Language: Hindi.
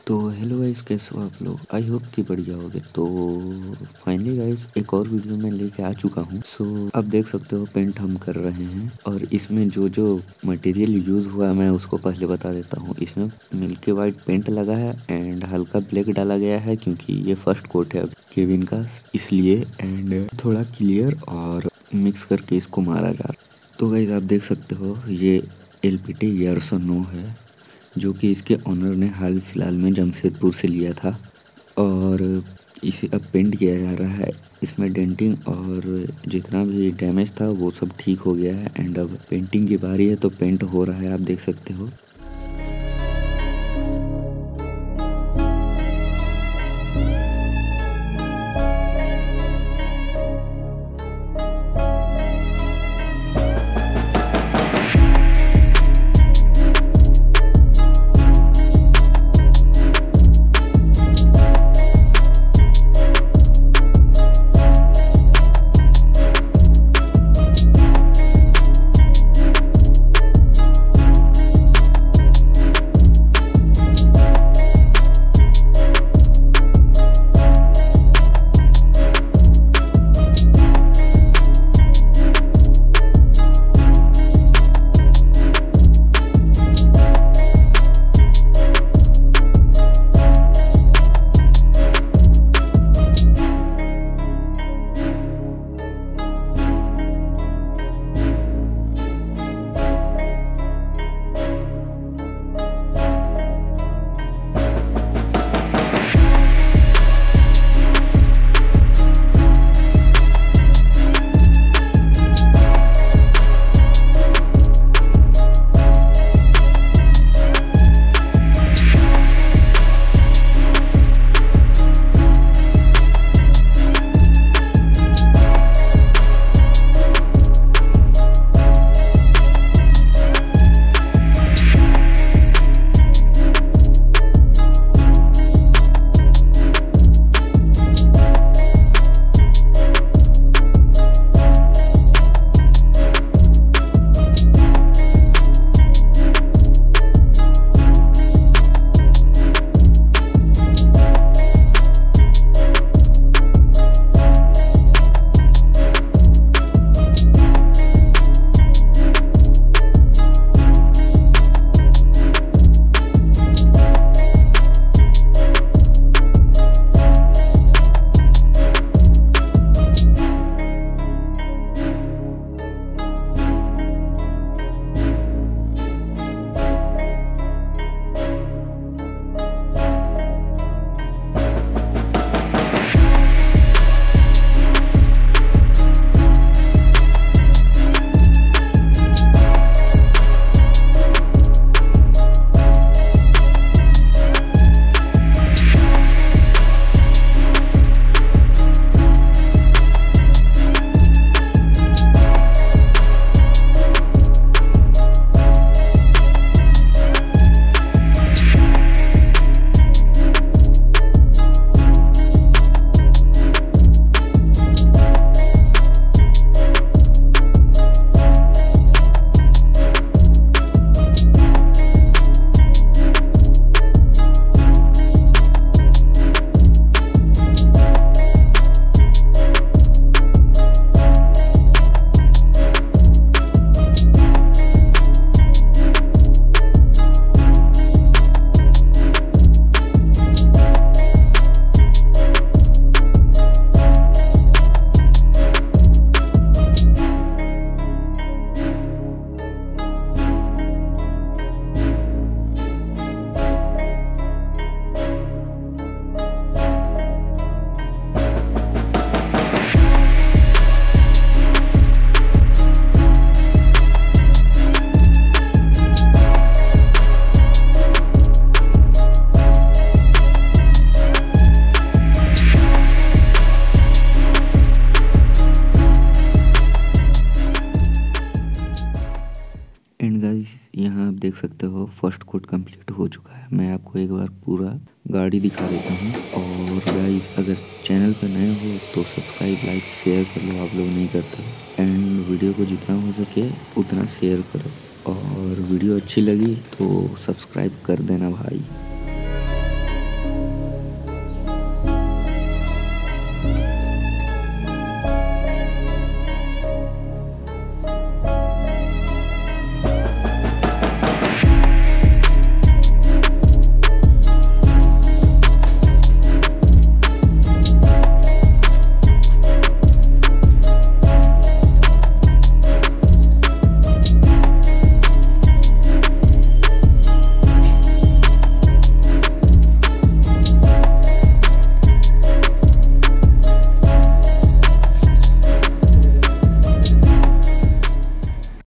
तो हेलो गाइस, कैसे हो आप लोग। आई होप कि बढ़िया होगे। तो फाइनली गाइस एक और वीडियो में लेके आ चुका हूँ। सो अब देख सकते हो पेंट हम कर रहे हैं और इसमें जो जो मटेरियल यूज़ हुआ मैं उसको पहले बता देता हूँ। इसमें मिल्की वाइट पेंट लगा है एंड हल्का ब्लैक डाला गया है क्योंकि ये फर्स्ट कोट है केविन का, इसलिए। एंड थोड़ा क्लियर और मिक्स करके इसको मारा जा रहा है। तो गाइस आप देख सकते हो ये LPT Yerso 9 है जो कि इसके ओनर ने हाल फिलहाल में जमशेदपुर से लिया था और इसे अब पेंट किया जा रहा है। इसमें डेंटिंग और जितना भी डैमेज था वो सब ठीक हो गया है एंड अब पेंटिंग की बारी है। तो पेंट हो रहा है, आप देख सकते हो। एंड गाइस यहाँ आप देख सकते हो फर्स्ट कोट कंप्लीट हो चुका है। मैं आपको एक बार पूरा गाड़ी दिखा देता हूँ। और गाइस अगर चैनल पर नए हो तो सब्सक्राइब लाइक शेयर कर लो, आप लोग नहीं करते। एंड वीडियो को जितना हो सके उतना शेयर करो और वीडियो अच्छी लगी तो सब्सक्राइब कर देना भाई।